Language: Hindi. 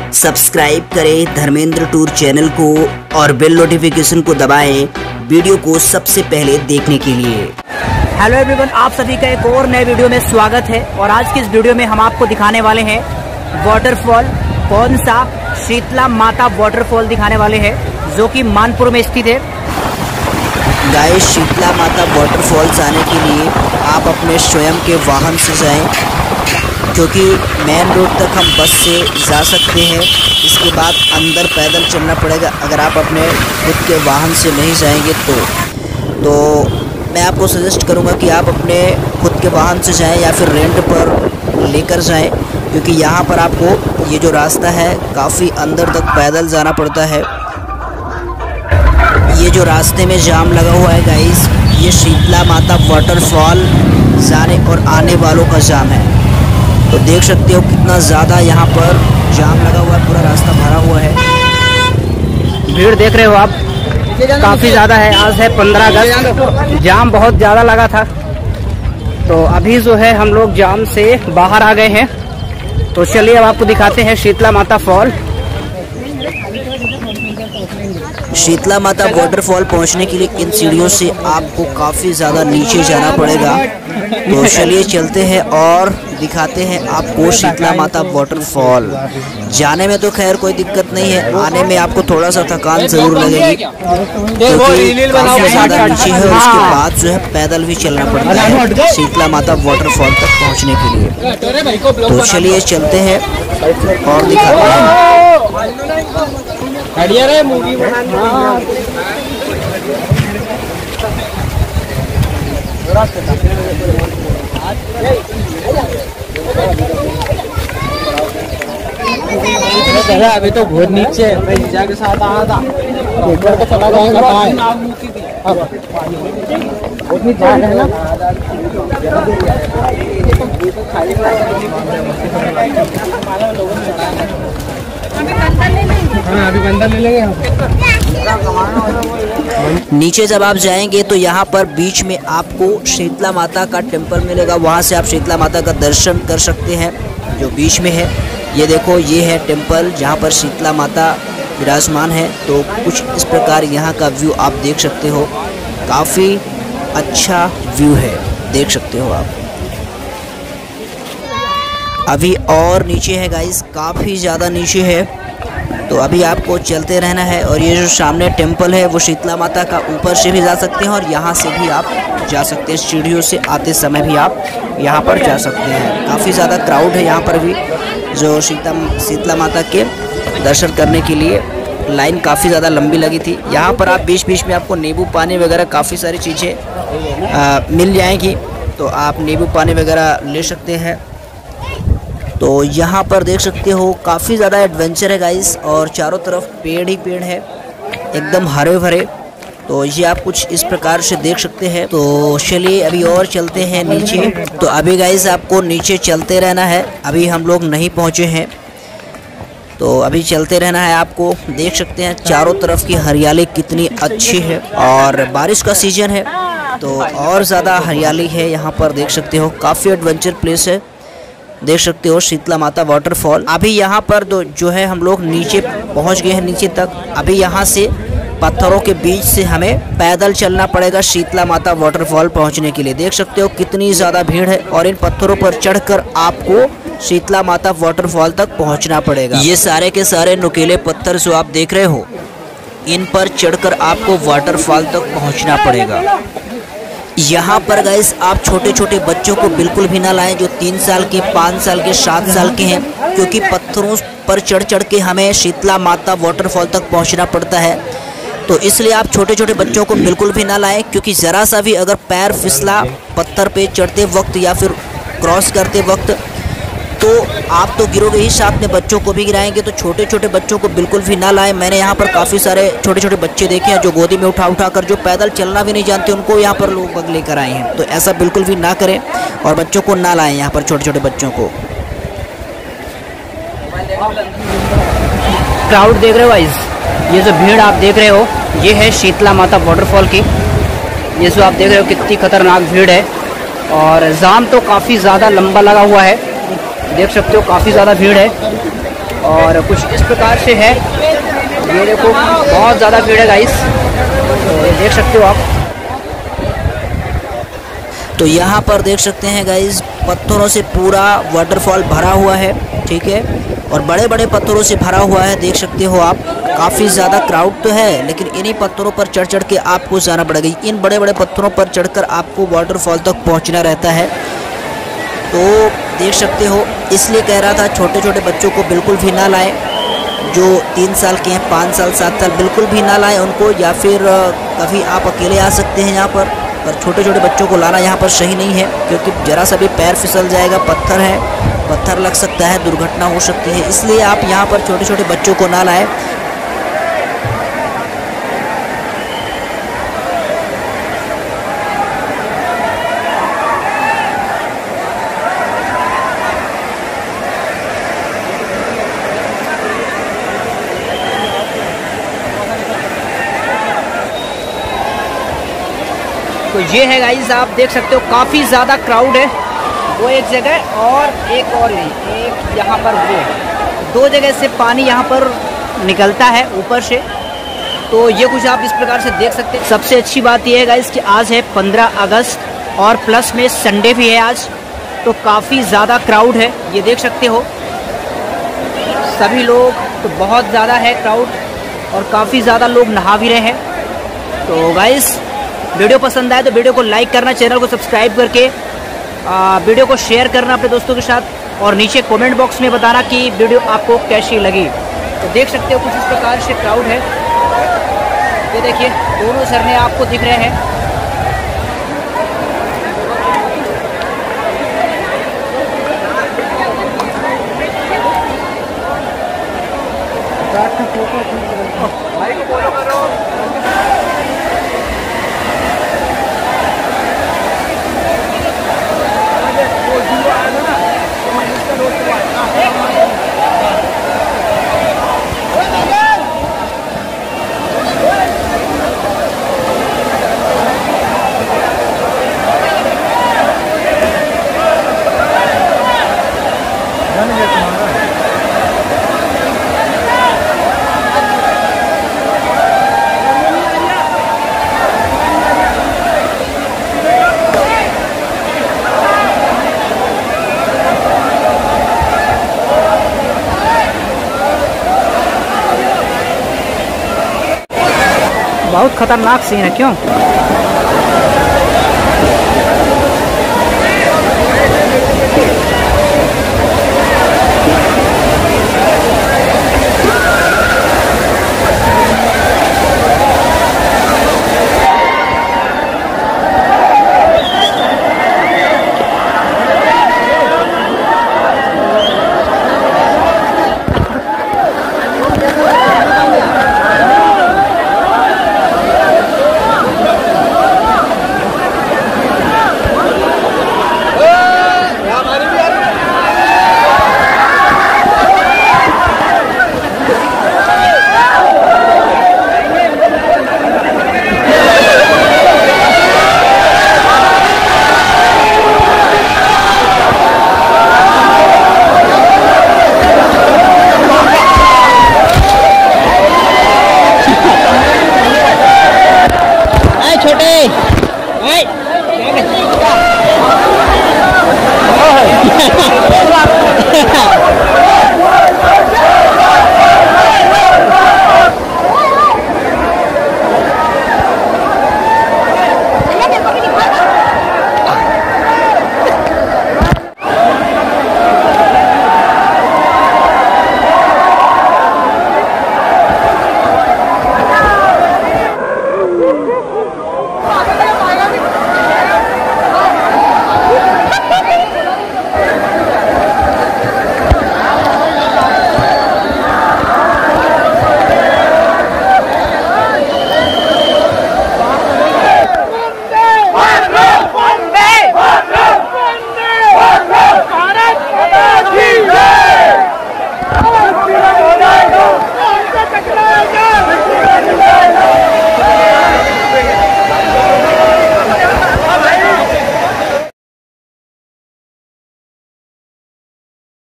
सब्सक्राइब करें धर्मेंद्र टूर चैनल को और बेल नोटिफिकेशन को दबाएं वीडियो को सबसे पहले देखने के लिए। हेलो एवरीवन, आप सभी का एक और नए वीडियो में स्वागत है। और आज की इस वीडियो में हम आपको दिखाने वाले हैं वाटरफॉल, कौन सा शीतला माता वाटरफॉल दिखाने वाले हैं जो कि मानपुर में स्थित है। गाइस, शीतला माता वाटरफॉल जाने के लिए आप अपने स्वयं के वाहन से जाएं, क्योंकि मेन रोड तक हम बस से जा सकते हैं। इसके बाद अंदर पैदल चलना पड़ेगा अगर आप अपने खुद के वाहन से नहीं जाएंगे तो मैं आपको सजेस्ट करूंगा कि आप अपने खुद के वाहन से जाएं या फिर रेंट पर लेकर जाएं, क्योंकि यहाँ पर आपको ये जो रास्ता है काफ़ी अंदर तक पैदल जाना पड़ता है। ये जो रास्ते में जाम लगा हुआ है गाइस, ये शीतला माता वाटरफॉल जाने और आने वालों का जाम है। तो देख सकते हो कितना ज़्यादा यहाँ पर जाम लगा हुआ है, पूरा रास्ता भरा हुआ है। भीड़ देख रहे हो आप, काफ़ी ज़्यादा है। आज है 15 अगस्त, जाम बहुत ज़्यादा लगा था। तो अभी जो है हम लोग जाम से बाहर आ गए हैं। तो चलिए अब आपको दिखाते हैं शीतला माता फॉल। शीतला माता वाटरफॉल पहुंचने के लिए इन सीढ़ियों से आपको काफ़ी ज़्यादा नीचे जाना पड़ेगा। तो चलिए चलते हैं और दिखाते हैं आपको शीतला माता वाटरफॉल। जाने में तो खैर कोई दिक्कत नहीं है, आने में आपको थोड़ा सा थकान ज़रूर लगेगी, क्योंकि काफ़ी ज़्यादा नीचे है। उसके बाद जो है पैदल भी चलना पड़ता है शीतला माता वाटरफॉल तक पहुँचने के लिए। तो चलिए चलते हैं और दिखाते हैं। मूवी अभी तो बहुत नीचे है। मैं जीजा के साथ आया था, ऊपर तो चला जाएगा। बहुत नीचे है ना। अभी बंदर ले लेंगे। नीचे जब आप जाएंगे तो यहाँ पर बीच में आपको शीतला माता का टेम्पल मिलेगा, वहाँ से आप शीतला माता का दर्शन कर सकते हैं जो बीच में है। ये देखो, ये है टेम्पल जहाँ पर शीतला माता विराजमान है। तो कुछ इस प्रकार यहाँ का व्यू आप देख सकते हो, काफ़ी अच्छा व्यू है, देख सकते हो आप। अभी और नीचे है गाइस, काफ़ी ज़्यादा नीचे है। तो अभी आपको चलते रहना है। और ये जो सामने टेम्पल है वो शीतला माता का, ऊपर से भी जा सकते हैं और यहाँ से भी आप जा सकते हैं। सीढ़ियों से आते समय भी आप यहाँ पर जा सकते हैं। काफ़ी ज़्यादा क्राउड है यहाँ पर भी, जो शीतला माता के दर्शन करने के लिए लाइन काफ़ी ज़्यादा लंबी लगी थी। यहाँ पर आप बीच बीच में आपको नींबू पानी वगैरह काफ़ी सारी चीज़ें मिल जाएंगी, तो आप नींबू पानी वगैरह ले सकते हैं। तो यहाँ पर देख सकते हो काफ़ी ज़्यादा एडवेंचर है गाइस, और चारों तरफ पेड़ ही पेड़ है, एकदम हरे भरे। तो ये आप कुछ इस प्रकार से देख सकते हैं। तो चलिए अभी और चलते हैं नीचे। तो अभी गाइस आपको नीचे चलते रहना है, अभी हम लोग नहीं पहुँचे हैं, तो अभी चलते रहना है आपको। देख सकते हैं चारों तरफ की हरियाली कितनी अच्छी है, और बारिश का सीजन है तो और ज़्यादा हरियाली है यहाँ पर। देख सकते हो काफ़ी एडवेंचर प्लेस है, देख सकते हो शीतला माता वाटरफॉल। अभी यहाँ पर जो है हम लोग नीचे पहुँच गए हैं, नीचे तक। अभी यहाँ से पत्थरों के बीच से हमें पैदल चलना पड़ेगा शीतला माता वाटरफॉल पहुँचने के लिए। देख सकते हो कितनी ज़्यादा भीड़ है, और इन पत्थरों पर चढ़कर आपको शीतला माता वाटरफॉल तक पहुँचना पड़ेगा। ये सारे के सारे नुकीले पत्थर जो आप देख रहे हो, इन पर चढ़कर आपको वाटरफॉल तक पहुँचना पड़ेगा। यहाँ पर गाइस आप छोटे छोटे बच्चों को बिल्कुल भी ना लाएं, जो 3 साल के, 5 साल के, 7 साल के हैं, क्योंकि पत्थरों पर चढ़ चढ़ के हमें शीतला माता वाटरफॉल तक पहुँचना पड़ता है। तो इसलिए आप छोटे छोटे बच्चों को बिल्कुल भी ना लाएं, क्योंकि ज़रा सा भी अगर पैर फिसला पत्थर पे चढ़ते वक्त या फिर क्रॉस करते वक्त, तो आप तो गिरोगे ही, साथ में बच्चों को भी गिराएंगे। तो छोटे छोटे बच्चों को बिल्कुल भी ना लाएं। मैंने यहाँ पर काफ़ी सारे छोटे छोटे बच्चे देखे हैं जो गोदी में उठा उठा कर, जो पैदल चलना भी नहीं जानते, उनको यहाँ पर लोग लेकर आए हैं। तो ऐसा बिल्कुल भी ना करें और बच्चों को ना लाएं यहाँ पर, छोटे छोटे बच्चों को। क्राउड देख रहे हो गाइस, ये जो भीड़ आप देख रहे हो ये है शीतला माता वाटरफॉल की। ये जो आप देख रहे हो कितनी खतरनाक भीड़ है, और जाम तो काफ़ी ज़्यादा लंबा लगा हुआ है, देख सकते हो काफ़ी ज़्यादा भीड़ है। और कुछ इस प्रकार से है। ये देखो बहुत ज़्यादा भीड़ है गाइस, तो ये देख सकते हो आप। तो यहाँ पर देख सकते हैं गाइस, पत्थरों से पूरा वाटरफॉल भरा हुआ है, ठीक है, और बड़े बड़े पत्थरों से भरा हुआ है, देख सकते हो आप। काफ़ी ज़्यादा क्राउड तो है, लेकिन इन्हीं पत्थरों पर चढ़ चढ़ के आपको जाना पड़ेगा। इन बड़े बड़े पत्थरों पर चढ़कर आपको वाटरफॉल तक पहुँचना रहता है। तो देख सकते हो, इसलिए कह रहा था छोटे छोटे बच्चों को बिल्कुल भी ना लाएं, जो 3 साल के हैं, 5 साल 7 साल, बिल्कुल भी ना लाएं उनको। या फिर कभी आप अकेले आ सकते हैं यहाँ पर छोटे छोटे बच्चों को लाना यहाँ पर सही नहीं है, क्योंकि ज़रा सा भी पैर फिसल जाएगा, पत्थर है, पत्थर लग सकता है, दुर्घटना हो सकती है। इसलिए आप यहाँ पर छोटे छोटे बच्चों को ना लाएं। तो ये है गाइस, आप देख सकते हो काफ़ी ज़्यादा क्राउड है। वो एक जगह और एक यहाँ पर, वो 2 जगह से पानी यहाँ पर निकलता है ऊपर से। तो ये कुछ आप इस प्रकार से देख सकते हैं। सबसे अच्छी बात ये है गाइस कि आज है 15 अगस्त और प्लस में संडे भी है आज, तो काफ़ी ज़्यादा क्राउड है, ये देख सकते हो सभी लोग। तो बहुत ज़्यादा है क्राउड और काफ़ी ज़्यादा लोग नहा भी रहे हैं। तो गाइस, वीडियो पसंद आए तो वीडियो को लाइक करना, चैनल को सब्सक्राइब करके वीडियो को शेयर करना अपने दोस्तों के साथ, और नीचे कमेंट बॉक्स में बताना कि वीडियो आपको कैसी लगी। तो देख सकते हो कुछ इस प्रकार से क्राउड है। ये देखिए, दोनों झरने आपको दिख रहे हैं। बहुत खतरनाक सीन है, क्यों?